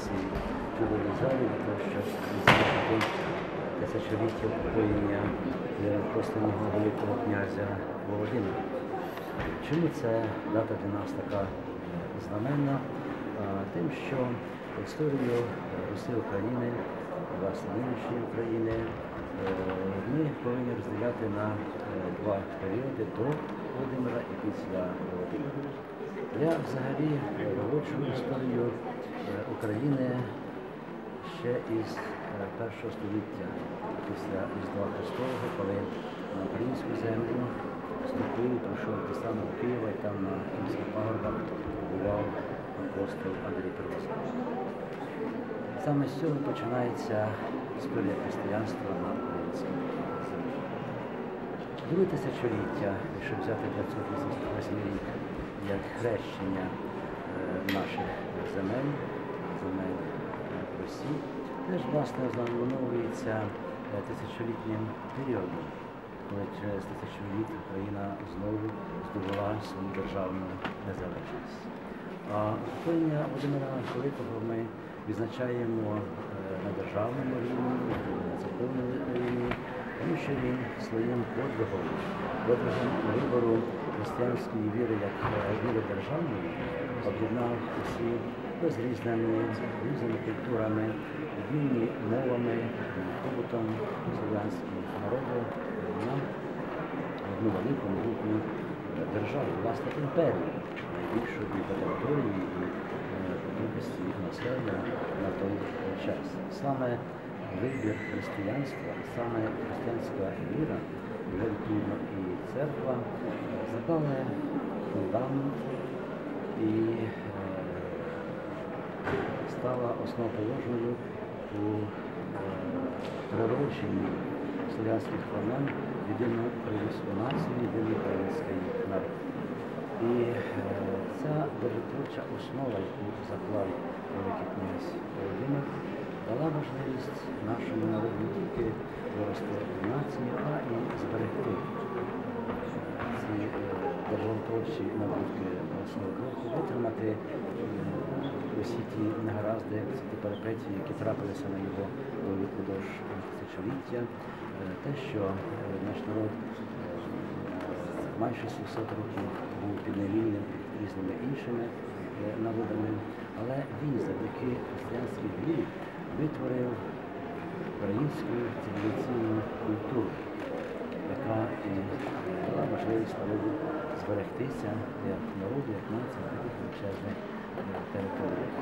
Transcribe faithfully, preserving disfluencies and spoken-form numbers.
цій чудовій залі, для того, щоб відзначити тисячоліття упокоєння посланого Великого князя Володимира. Чому ця дата для нас така знаменна? Тим, що історію Руси України, власне, нинішньої України, ми повинні розділяти на два періоди – до Володимира і після Володимира. Я взагалі виводжу історію України ще із першого століття, після Різдва Христового, коли на українську землю вступив, пройшов до самого Києва, і там на Київських пагорбах побував апостол Андрій Первозваний. Саме з цього починається історія християнства на українській землі. Друге тисячоліття, якщо взяти дев'ятсот вісімдесят восьмий рік, як хрещення наших земель, земель Росії, теж, власне, знаменовується тисячолітнім періодом, коли через тисячоліття Україна знову здобула свою державну незалежність. А упокоєння Володимира Великого ми відзначаємо на державному рівні, на церковному рівні, тому що він своїм подвигом, подвигом вибору християнської віри як віри державної об'єднав усі розрізнені різними культурами, відмінні мовами, побутом слов'янського народу на одну велику могутню державу, власне, імперію, найбільшу і по території, і по кількості населення на той час. Саме вибір християнства, саме християнська віра, і відповідно і церква, заклали фундамент і стала основоположною у природженні слов'янських племен єдиної української нації, єдиної української народу. І ця державотворча основа, яку заклав Великий князь Володимир, дала можливість нашому народу не тільки вирости в нації, а і зберегти ці державотворчі набутки свого року, витримати усі ті негаразди, всі ті перипетії, які трапилися на його долі впродовж тисячоліття. Те, що наш народ майже сімсот років був підневільним під різними іншими народами, але він завдяки християнській вірі витворив українську цивілізаційну культуру, яка і дала можливість народу зберегтися як народу, як нації на таких величезних територіях.